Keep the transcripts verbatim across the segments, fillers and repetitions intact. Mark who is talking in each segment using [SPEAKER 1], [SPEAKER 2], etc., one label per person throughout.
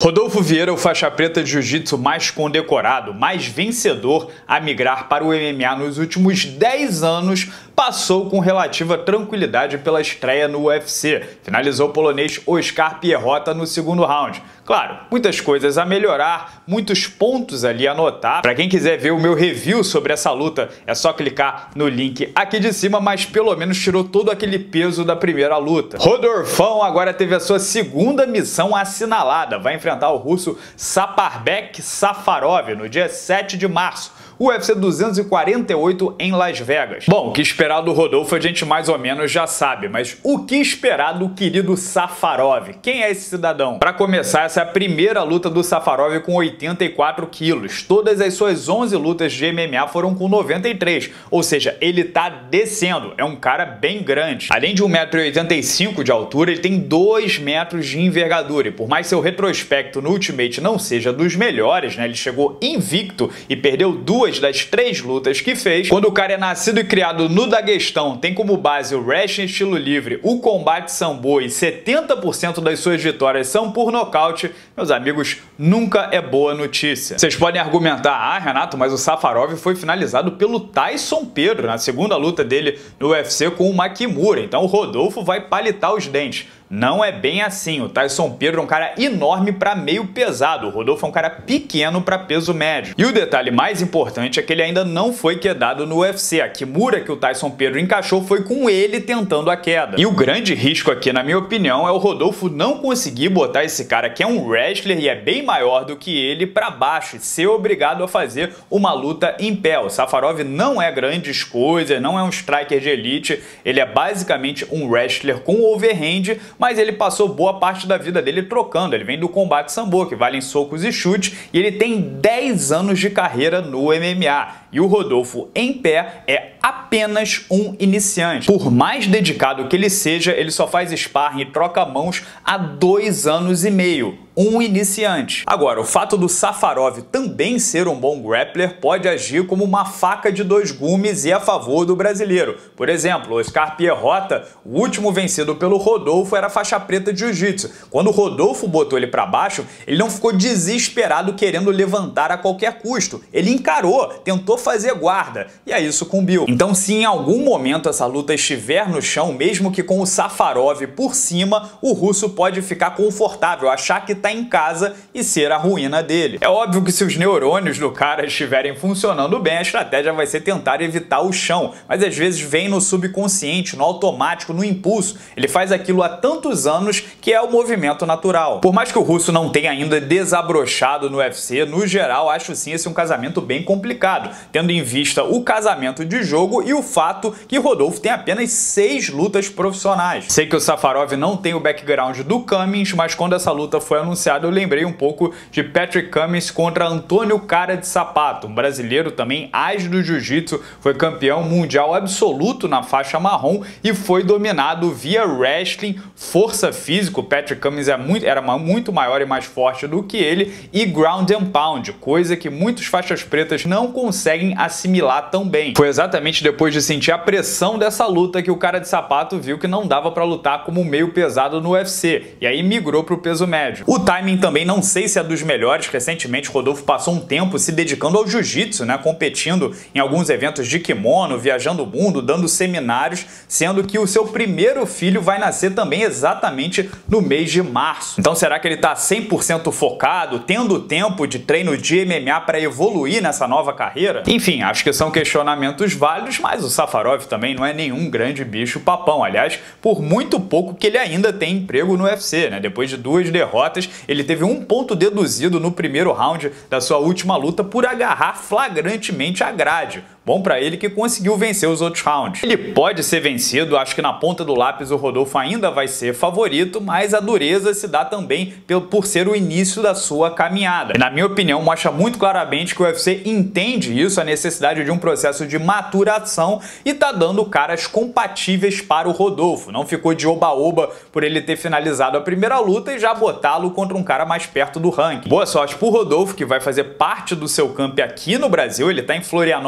[SPEAKER 1] Rodolfo Vieira, o faixa preta de jiu-jitsu mais condecorado, mais vencedor a migrar para o M M A nos últimos dez anos, passou com relativa tranquilidade pela estreia no U F C. Finalizou o polonês Oskar Pierrota no segundo round. Claro, muitas coisas a melhorar, muitos pontos ali a anotar. Para quem quiser ver o meu review sobre essa luta, é só clicar no link aqui de cima, mas pelo menos tirou todo aquele peso da primeira luta. Rodolfão agora teve a sua segunda missão assinalada. Vai enfrentar o russo Saparbek Safarov no dia sete de março. U F C duzentos e quarenta e oito em Las Vegas. Bom, o que esperar do Rodolfo a gente mais ou menos já sabe, mas o que esperar do querido Safarov? Quem é esse cidadão? Para começar, essa é a primeira luta do Safarov com oitenta e quatro quilos. Todas as suas onze lutas de M M A foram com noventa e três, ou seja, ele tá descendo, é um cara bem grande. Além de um metro e oitenta e cinco de altura, ele tem dois metros de envergadura, e por mais seu retrospecto no Ultimate não seja dos melhores, né, ele chegou invicto e perdeu duas das três lutas que fez. Quando o cara é nascido e criado no Daguestão, tem como base o wrestling estilo livre, o combate sambo e setenta por cento das suas vitórias são por nocaute, meus amigos, nunca é boa notícia. Vocês podem argumentar, ah, Renato, mas o Safarov foi finalizado pelo Tyson Pedro na segunda luta dele no U F C com o Makimura, então o Rodolfo vai palitar os dentes. Não é bem assim, o Tyson Pedro é um cara enorme para meio pesado, o Rodolfo é um cara pequeno para peso médio. E o detalhe mais importante é que ele ainda não foi quedado no U F C, a Kimura que o Tyson Pedro encaixou foi com ele tentando a queda. E o grande risco aqui, na minha opinião, é o Rodolfo não conseguir botar esse cara que é um wrestler e é bem maior do que ele para baixo e ser obrigado a fazer uma luta em pé. O Safarov não é grandes coisas, não é um striker de elite, ele é basicamente um wrestler com overhand, mas ele passou boa parte da vida dele trocando. Ele vem do combate sambo, que vale em socos e chutes, e ele tem dez anos de carreira no M M A. E o Rodolfo em pé é apenas um iniciante. Por mais dedicado que ele seja, ele só faz sparring e troca mãos há dois anos e meio. Um iniciante. Agora, o fato do Safarov também ser um bom grappler pode agir como uma faca de dois gumes e a favor do brasileiro. Por exemplo, o Oskar Pierrota, o último vencido pelo Rodolfo, era faixa preta de jiu-jitsu. Quando o Rodolfo botou ele para baixo, ele não ficou desesperado querendo levantar a qualquer custo. Ele encarou, tentou fazer guarda, e aí sucumbiu. Então, se em algum momento essa luta estiver no chão, mesmo que com o Safarov por cima, o russo pode ficar confortável, achar que tá em casa e ser a ruína dele. É óbvio que se os neurônios do cara estiverem funcionando bem, a estratégia vai ser tentar evitar o chão, mas às vezes vem no subconsciente, no automático, no impulso. Ele faz aquilo há tantos anos que é o movimento natural. Por mais que o russo não tenha ainda desabrochado no U F C, no geral acho sim esse um casamento bem complicado, tendo em vista o casamento de jogo e o fato que Rodolfo tem apenas seis lutas profissionais. Sei que o Safarov não tem o background do Cummins, mas quando essa luta foi anunciada, eu lembrei um pouco de Patrick Cummins contra Antônio Cara de Sapato, um brasileiro também as do jiu-jitsu, foi campeão mundial absoluto na faixa marrom e foi dominado via wrestling, força física. O Patrick Cummins é muito, era muito maior e mais forte do que ele, e ground and pound, coisa que muitos faixas pretas não conseguem assimilar tão bem. Foi exatamente depois de sentir a pressão dessa luta que o Cara de Sapato viu que não dava para lutar como meio pesado no U F C, e aí migrou para o peso médio. O timing também não sei se é dos melhores. Recentemente Rodolfo passou um tempo se dedicando ao jiu-jitsu, né, competindo em alguns eventos de kimono, viajando o mundo, dando seminários, sendo que o seu primeiro filho vai nascer também exatamente no mês de março. Então será que ele está cem por cento focado, tendo tempo de treino de M M A para evoluir nessa nova carreira? Enfim, acho que são questionamentos válidos, mas o Safarov também não é nenhum grande bicho papão. Aliás, por muito pouco que ele ainda tem emprego no U F C, né? Depois de duas derrotas, ele teve um ponto deduzido no primeiro round da sua última luta por agarrar flagrantemente a grade. Bom pra ele que conseguiu vencer os outros rounds. Ele pode ser vencido, acho que na ponta do lápis o Rodolfo ainda vai ser favorito, mas a dureza se dá também por ser o início da sua caminhada. E, na minha opinião, mostra muito claramente que o U F C entende isso, a necessidade de um processo de maturação, e tá dando caras compatíveis para o Rodolfo. Não ficou de oba-oba por ele ter finalizado a primeira luta e já botá-lo contra um cara mais perto do ranking. Boa sorte pro Rodolfo, que vai fazer parte do seu camp aqui no Brasil. Ele tá em Florianópolis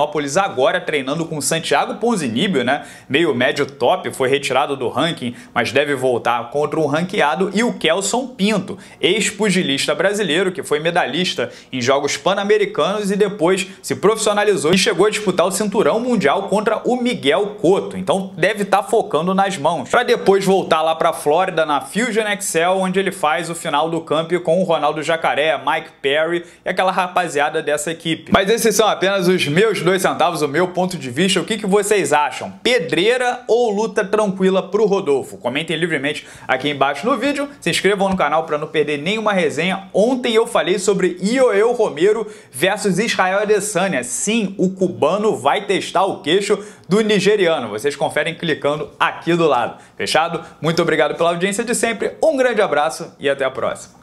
[SPEAKER 1] agora treinando com Santiago Ponzinibbio, né? Meio médio top, foi retirado do ranking, mas deve voltar contra um ranqueado, e o Kelson Pinto, ex-pugilista brasileiro, que foi medalhista em Jogos Pan-Americanos e depois se profissionalizou e chegou a disputar o cinturão mundial contra o Miguel Cotto. Então deve estar focando nas mãos, para depois voltar lá para a Flórida na Fusion Excel, onde ele faz o final do camp com o Ronaldo Jacaré, Mike Perry e aquela rapaziada dessa equipe. Mas esses são apenas os meus dois centavos, o meu ponto de vista. O que, que vocês acham? Pedreira ou luta tranquila pro Rodolfo? Comentem livremente aqui embaixo no vídeo, se inscrevam no canal para não perder nenhuma resenha. Ontem eu falei sobre Yoel Romero versus Israel Adesanya. Sim, o cubano vai testar o queixo do nigeriano. Vocês conferem clicando aqui do lado. Fechado? Muito obrigado pela audiência de sempre, um grande abraço e até a próxima.